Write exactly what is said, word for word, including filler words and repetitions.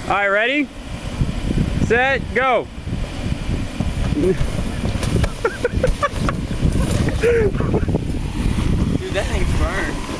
right, ready? Set, go. Dude, that thing's burned.